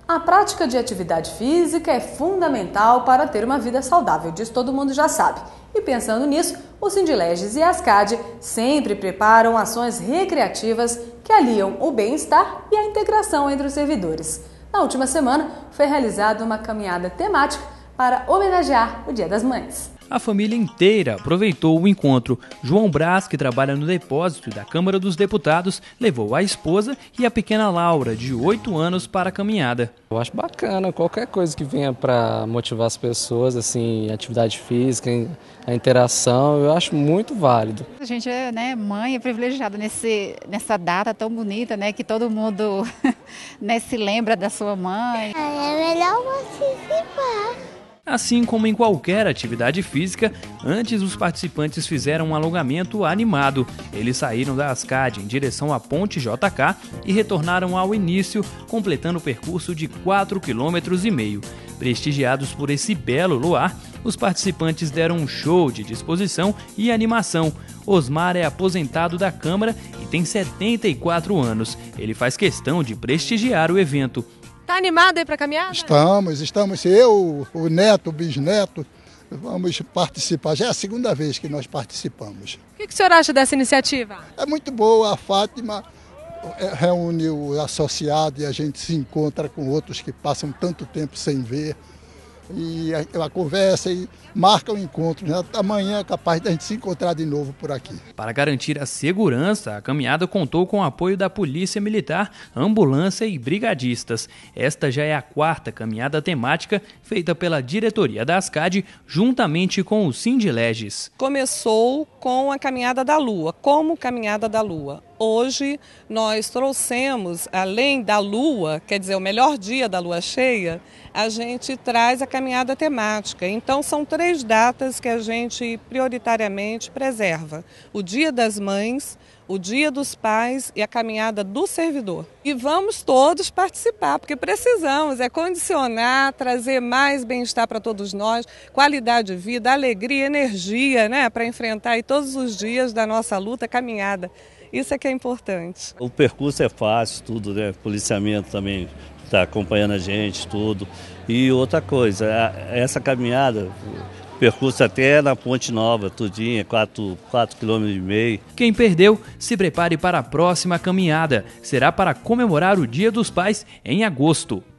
A prática de atividade física é fundamental para ter uma vida saudável, disso todo mundo já sabe. E pensando nisso, o Sindileges e a Ascad sempre preparam ações recreativas que aliam o bem-estar e a integração entre os servidores. Na última semana, foi realizada uma caminhada temática para homenagear o Dia das Mães. A família inteira aproveitou o encontro. João Braz, que trabalha no depósito da Câmara dos Deputados, levou a esposa e a pequena Laura, de 8 anos, para a caminhada. Eu acho bacana qualquer coisa que venha para motivar as pessoas, assim, atividade física, a interação, eu acho muito válido. A gente é mãe, é privilegiada nessa data tão bonita, que todo mundo se lembra da sua mãe. É melhor participar. Assim como em qualquer atividade física, antes os participantes fizeram um alongamento animado. Eles saíram da Ascad em direção à Ponte JK e retornaram ao início, completando o percurso de 4,5 km. Prestigiados por esse belo luar, os participantes deram um show de disposição e animação. Osmar é aposentado da Câmara e tem 74 anos. Ele faz questão de prestigiar o evento. Tá animado aí para caminhada? Estamos. Eu, o neto, o bisneto, vamos participar. Já é a segunda vez que nós participamos. O que o senhor acha dessa iniciativa? É muito boa. A Fátima reúne o associado e a gente se encontra com outros que passam tanto tempo sem ver. E a conversa e marca o encontro. Amanhã é capaz de a gente se encontrar de novo por aqui. Para garantir a segurança, a caminhada contou com o apoio da Polícia Militar, ambulância e brigadistas. Esta já é a 4ª caminhada temática feita pela diretoria da Ascad, juntamente com o Sindileges. Começou com a Caminhada da Lua, como Caminhada da Lua. Hoje nós trouxemos, além da lua, quer dizer, o melhor dia da lua cheia, a gente traz a caminhada temática. Então são 3 datas que a gente prioritariamente preserva: o Dia das Mães, o Dia dos Pais e a caminhada do servidor. E vamos todos participar, porque precisamos, condicionar, trazer mais bem-estar para todos nós, qualidade de vida, alegria, energia, para enfrentar aí todos os dias da nossa luta, caminhada. Isso é que é importante. O percurso é fácil, tudo, O policiamento também está acompanhando a gente, tudo. E outra coisa, essa caminhada, percurso até na Ponte Nova, tudinho, 4,5 km. Quem perdeu, se prepare para a próxima caminhada. Será para comemorar o Dia dos Pais em agosto.